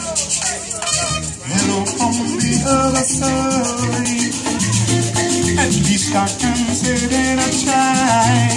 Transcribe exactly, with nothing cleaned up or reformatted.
Hello on the other side. At least I can sit and I try.